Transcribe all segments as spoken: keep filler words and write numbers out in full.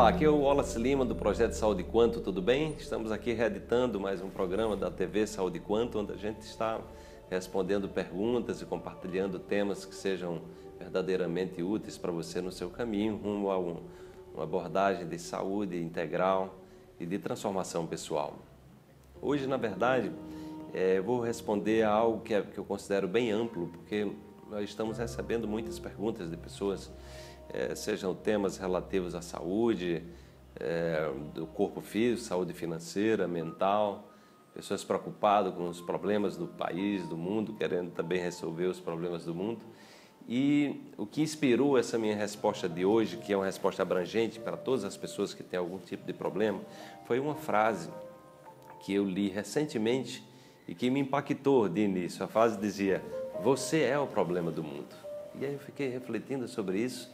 Olá, aqui é o Wallace Lima do Projeto Saúde Quanto, tudo bem? Estamos aqui reeditando mais um programa da T V Saúde Quanto, onde a gente está respondendo perguntas e compartilhando temas que sejam verdadeiramente úteis para você no seu caminho rumo a um, uma abordagem de saúde integral e de transformação pessoal. Hoje, na verdade, é, eu vou responder a algo que, é, que eu considero bem amplo, porque nós estamos recebendo muitas perguntas de pessoas, é, sejam temas relativos à saúde, é, do corpo físico, saúde financeira, mental, pessoas preocupadas com os problemas do país, do mundo, querendo também resolver os problemas do mundo. E o que inspirou essa minha resposta de hoje, que é uma resposta abrangente para todas as pessoas que têm algum tipo de problema, foi uma frase que eu li recentemente e que me impactou de início. A frase dizia: "Você é o problema do mundo". E aí eu fiquei refletindo sobre isso,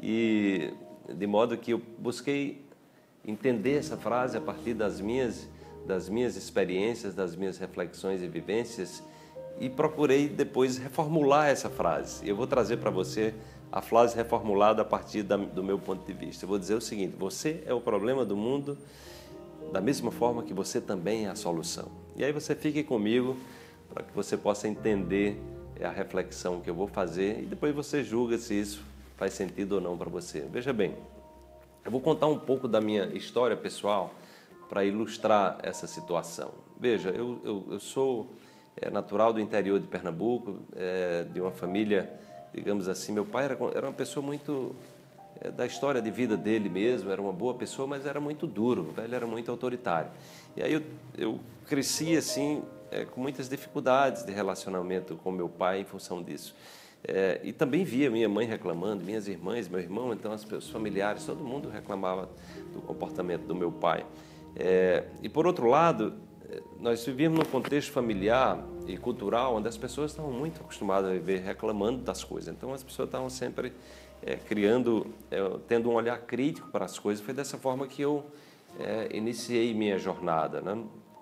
e de modo que eu busquei entender essa frase a partir das minhas, das minhas experiências, das minhas reflexões e vivências, e procurei depois reformular essa frase. Eu vou trazer para você a frase reformulada a partir da, do meu ponto de vista. Eu vou dizer o seguinte: você é o problema do mundo, da mesma forma que você também é a solução. E aí você fique comigo para que você possa entender a reflexão que eu vou fazer, e depois você julga se isso faz sentido ou não para você. Veja bem, eu vou contar um pouco da minha história pessoal para ilustrar essa situação. Veja, eu, eu, eu sou é, natural do interior de Pernambuco, é, de uma família, digamos assim, meu pai era, era uma pessoa muito, é, da história de vida dele mesmo, era uma boa pessoa, mas era muito duro, ele era muito autoritário. E aí eu, eu cresci assim, é, com muitas dificuldades de relacionamento com meu pai em função disso. É, e também via minha mãe reclamando, minhas irmãs, meu irmão, então as pessoas familiares, todo mundo reclamava do comportamento do meu pai. É, e por outro lado, nós vivíamos num contexto familiar e cultural onde as pessoas estavam muito acostumadas a viver reclamando das coisas. Então as pessoas estavam sempre é, criando, é, tendo um olhar crítico para as coisas. Foi dessa forma que eu é, iniciei minha jornada, né?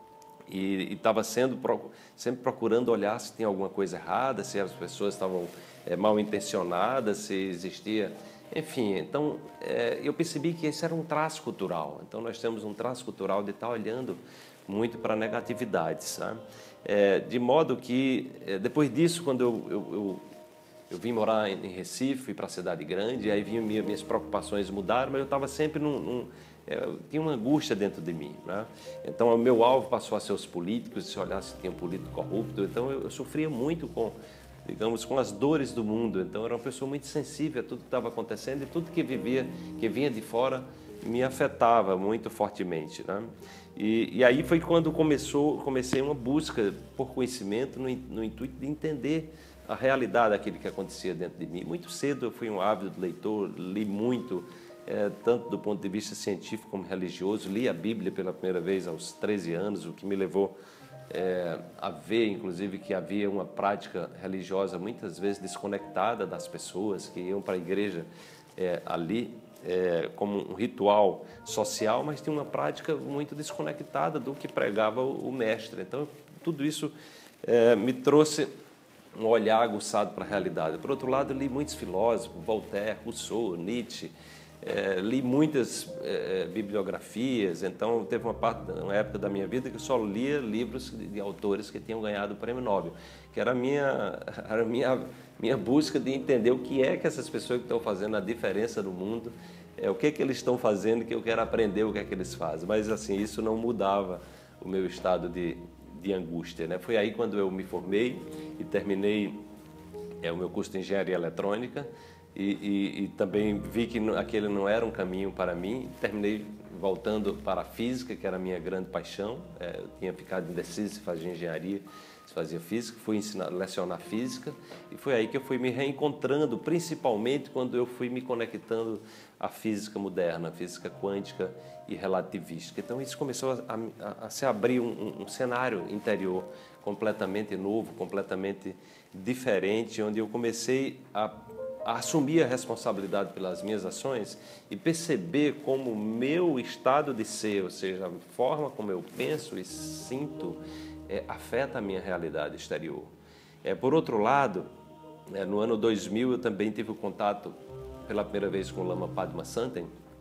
E estava sendo sempre procurando olhar se tinha alguma coisa errada, se as pessoas estavam é, mal intencionadas, se existia, enfim. Então é, eu percebi que esse era um traço cultural. Então nós temos um traço cultural de estar olhando muito para a negatividade, sabe? É, de modo que é, depois disso, quando eu, eu, eu, eu vim morar em Recife, fui para a cidade grande, aí vinha, minhas preocupações mudaram, mas eu estava sempre num, num Eu tinha uma angústia dentro de mim, né? Então o meu alvo passou a ser os políticos, se olhar se tinha um político corrupto. Então eu, eu sofria muito com, digamos, com as dores do mundo. Então eu era uma pessoa muito sensível a tudo que estava acontecendo, e tudo que vivia, que vinha de fora, me afetava muito fortemente, né? E, e aí foi quando começou, comecei uma busca por conhecimento no, no intuito de entender a realidade daquilo que acontecia dentro de mim. Muito cedo eu fui um ávido leitor, li muito. É, tanto do ponto de vista científico como religioso. Li a Bíblia pela primeira vez aos treze anos, o que me levou é, a ver, inclusive, que havia uma prática religiosa muitas vezes desconectada das pessoas que iam para a igreja é, ali é, como um ritual social, mas tinha uma prática muito desconectada do que pregava o, o mestre. Então, tudo isso é, me trouxe um olhar aguçado para a realidade. Por outro lado, li muitos filósofos, Voltaire, Rousseau, Nietzsche. É, li muitas é, bibliografias. Então teve uma parte, uma época da minha vida que eu só lia livros de, de autores que tinham ganhado o prêmio Nobel, que era a minha, era a minha, minha busca de entender o que é que essas pessoas que estão fazendo a diferença no mundo, é, o que é que eles estão fazendo, que eu quero aprender o que é que eles fazem. Mas assim, isso não mudava o meu estado de, de angústia, né? Foi aí quando eu me formei e terminei é, o meu curso de engenharia eletrônica. E, e, e também vi que aquele não era um caminho para mim. Terminei voltando para a física, que era a minha grande paixão. É, eu tinha ficado indeciso se fazia engenharia, se fazia física. Fui ensinar, lecionar física, e foi aí que eu fui me reencontrando, principalmente quando eu fui me conectando à física moderna, à física quântica e relativística. Então isso começou a, a, a se abrir um, um cenário interior completamente novo, completamente diferente, onde eu comecei a a assumir a responsabilidade pelas minhas ações e perceber como o meu estado de ser, ou seja, a forma como eu penso e sinto, é, afeta a minha realidade exterior. É, por outro lado, é, no ano dois mil eu também tive o contato pela primeira vez com o Lama Padma Santen,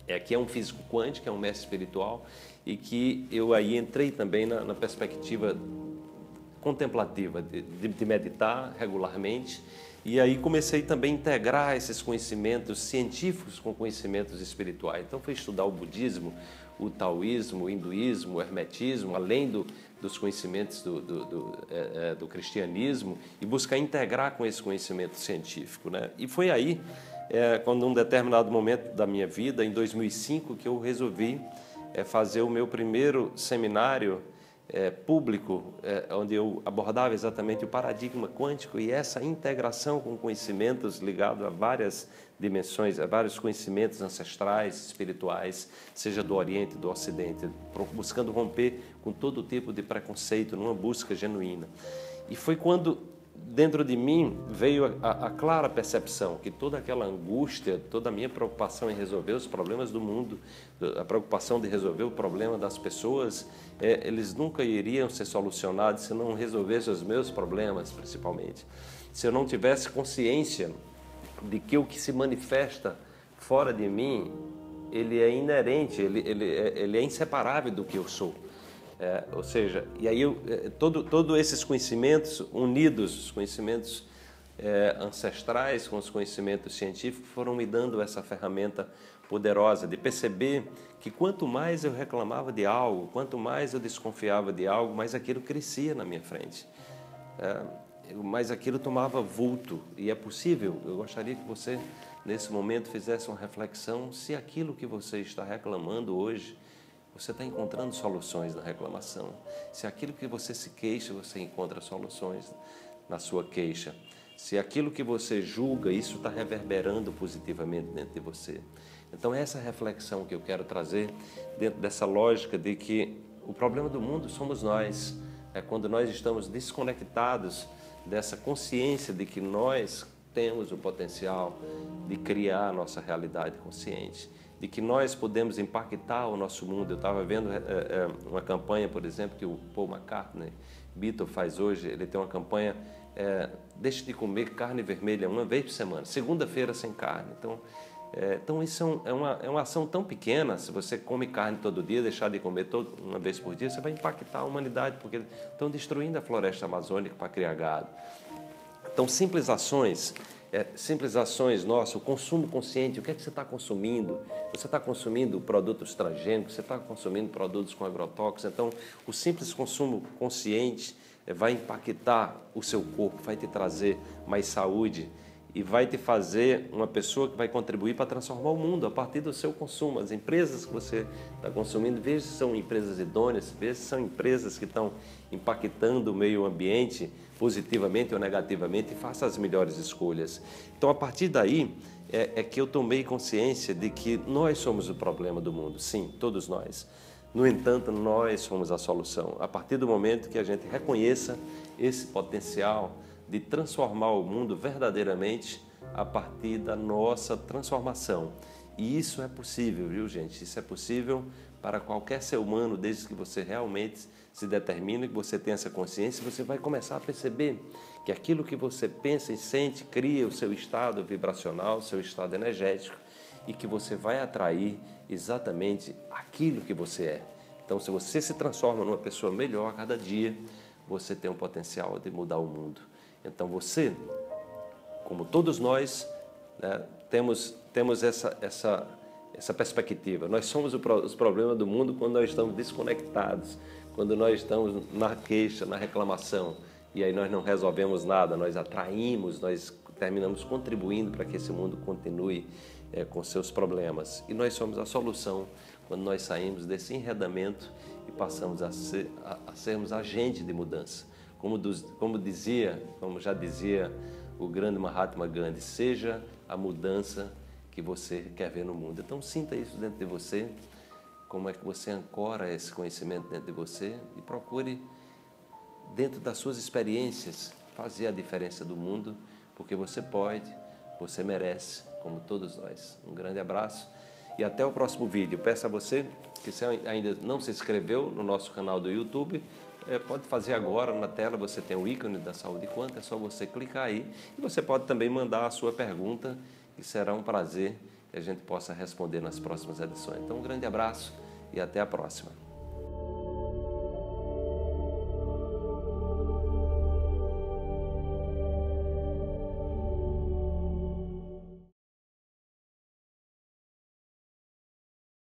é, que é um físico quântico, é um mestre espiritual, e que eu aí entrei também na, na perspectiva contemplativa, de, de meditar regularmente, e aí comecei também a integrar esses conhecimentos científicos com conhecimentos espirituais. Então fui estudar o budismo, o taoísmo, o hinduísmo, o hermetismo, além do, dos conhecimentos do, do, do, é, do cristianismo, e buscar integrar com esse conhecimento científico, né? E foi aí, é, quando num determinado momento da minha vida, em dois mil e cinco, que eu resolvi é, fazer o meu primeiro seminário É, público, é, onde eu abordava exatamente o paradigma quântico e essa integração com conhecimentos ligados a várias dimensões, a vários conhecimentos ancestrais, espirituais, seja do Oriente, do Ocidente, buscando romper com todo tipo de preconceito, numa busca genuína. E foi quando, dentro de mim, veio a, a clara percepção que toda aquela angústia, toda a minha preocupação em resolver os problemas do mundo, a preocupação de resolver o problema das pessoas, é, eles nunca iriam ser solucionados se eu não resolvesse os meus problemas, principalmente. Se eu não tivesse consciência de que o que se manifesta fora de mim, ele é inerente, ele, ele, é, ele é inseparável do que eu sou. É, ou seja, e aí eu, todo, todos esses conhecimentos unidos, os conhecimentos é, ancestrais com os conhecimentos científicos, foram me dando essa ferramenta poderosa de perceber que quanto mais eu reclamava de algo, quanto mais eu desconfiava de algo, mais aquilo crescia na minha frente, é, mais aquilo tomava vulto. E é possível, eu gostaria que você nesse momento fizesse uma reflexão se aquilo que você está reclamando hoje, você está encontrando soluções na reclamação. Se aquilo que você se queixa, você encontra soluções na sua queixa. Se aquilo que você julga, isso está reverberando positivamente dentro de você. Então, essa reflexão que eu quero trazer dentro dessa lógica de que o problema do mundo somos nós. É quando nós estamos desconectados dessa consciência de que nós temos o potencial de criar a nossa realidade consciente, de que nós podemos impactar o nosso mundo. Eu estava vendo é, é, uma campanha, por exemplo, que o Paul McCartney, Beatle, faz hoje. Ele tem uma campanha, é, deixe de comer carne vermelha uma vez por semana, segunda-feira sem carne. Então, é, então isso é, um, é, uma, é uma ação tão pequena. Se você come carne todo dia, deixar de comer todo, uma vez por dia, você vai impactar a humanidade, porque estão destruindo a floresta amazônica para criar gado. Então, simples ações, é, simples ações nossas, o consumo consciente, o que é que você está consumindo? Você está consumindo produtos transgênicos, você está consumindo produtos com agrotóxicos. Então, o simples consumo consciente é, vai impactar o seu corpo, vai te trazer mais saúde e vai te fazer uma pessoa que vai contribuir para transformar o mundo a partir do seu consumo. As empresas que você está consumindo, veja se são empresas idôneas, veja se são empresas que estão impactando o meio ambiente positivamente ou negativamente, e faça as melhores escolhas. Então, a partir daí, é, é que eu tomei consciência de que nós somos o problema do mundo, sim, todos nós. No entanto, nós somos a solução. A partir do momento que a gente reconheça esse potencial de transformar o mundo verdadeiramente a partir da nossa transformação. E isso é possível, viu, gente? Isso é possível para qualquer ser humano, desde que você realmente se determine, que você tenha essa consciência, você vai começar a perceber que aquilo que você pensa e sente cria o seu estado vibracional, o seu estado energético, e que você vai atrair exatamente aquilo que você é. Então, se você se transforma numa pessoa melhor a cada dia, você tem o potencial de mudar o mundo. Então, você, como todos nós, né, temos, temos essa, essa, essa perspectiva. Nós somos o, os problemas do mundo quando nós estamos desconectados, quando nós estamos na queixa, na reclamação, e aí nós não resolvemos nada, nós atraímos, nós terminamos contribuindo para que esse mundo continue é, com seus problemas. E nós somos a solução quando nós saímos desse enredamento e passamos a, ser, a, a sermos agente de mudança. Como, dos, como dizia, como já dizia o grande Mahatma Gandhi, seja a mudança que você quer ver no mundo. Então, sinta isso dentro de você, como é que você ancora esse conhecimento dentro de você e procure, dentro das suas experiências, fazer a diferença do mundo, porque você pode, você merece, como todos nós. Um grande abraço e até o próximo vídeo. Peço a você que, se ainda não se inscreveu no nosso canal do YouTube, é, pode fazer agora. Na tela você tem o ícone da Saúde Quântica, é só você clicar aí. E você pode também mandar a sua pergunta, e será um prazer que a gente possa responder nas próximas edições. Então, um grande abraço e até a próxima.